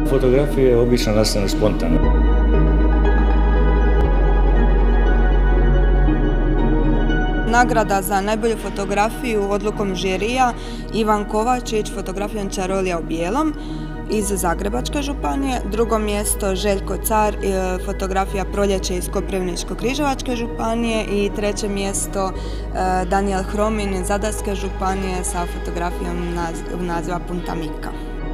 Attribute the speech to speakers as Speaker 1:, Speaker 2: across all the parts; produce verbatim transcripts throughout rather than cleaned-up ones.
Speaker 1: Fotografije obično nastanu spontano.
Speaker 2: Nagrada za najbolju fotografiju odlukom žirija Ivan Kovačić fotografijom Čarolija u bijelom iz Zagrebačke županije. Drugo mjesto Željko Car, fotografija Proljeće iz Koprivničko-križevačke županije. I treće mjesto Danijel Hromin iz Zadarske županije sa fotografijom naziva Punta Mika.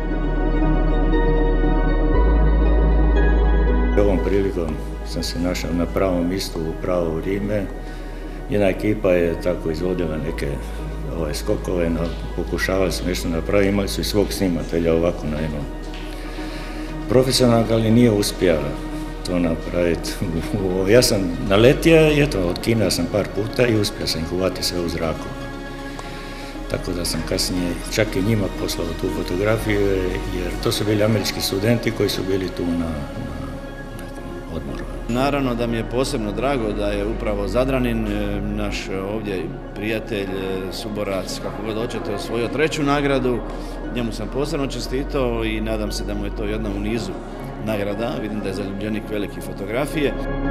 Speaker 1: Ovom prilikom sam se našao na pravom mjestu u pravo vrijeme. Jedna ekipa je tako izvodila neke ovaj, skokove, no, pokušavali smo nešto napraviti, imali su i svog snimatelja ovako na jednom profesionalnog, ali nije uspio to napraviti. Ja sam naletio i eto, od Kina sam par puta i uspio sam ih uvati sve u zraku. Tako da sam kasnije čak i njima poslao tu fotografiju, jer to su bili američki studenti koji su bili tu na, na odmoru.
Speaker 3: Naravno da mi je posebno drago da je upravo Zadranin, naš ovdje prijatelj, suborac, kako god hoćete, osvojio treću nagradu. Njemu sam posebno čestitao i nadam se da mu je to jedna u nizu nagrada. Vidim da je zaljubljenik velike fotografije.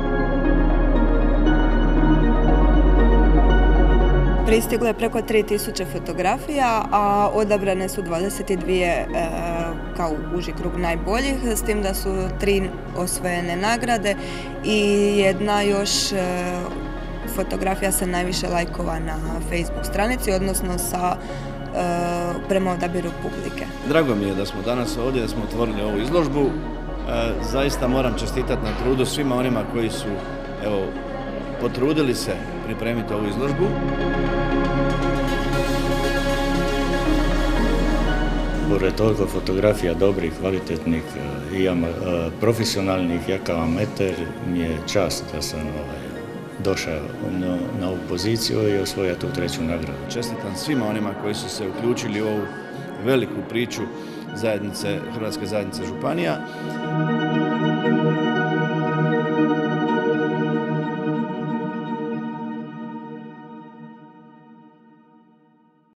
Speaker 2: Pristiglo je preko tri tisuće fotografija, a odabrane su dvadeset dvije e, kao uži krug najboljih, s tim da su tri osvojene nagrade i jedna još e, fotografija sa najviše lajkova na Facebook stranici, odnosno sa e, prema odabiru publike.
Speaker 3: Drago mi je da smo danas ovdje, da smo otvorili ovu izložbu. E, zaista moram čestitati na trudu svima onima koji su evo, potrudili se pripremiti ovu izložbu.
Speaker 1: Pored toliko fotografija dobrih, kvalitetnih i profesionalnih, ja kao amater mi je čast da sam ovaj, došao na, na ovu poziciju i osvojio tu treću nagradu.
Speaker 3: Čestitam svima onima koji su se uključili u ovu veliku priču zajednice, Hrvatske zajednice županija.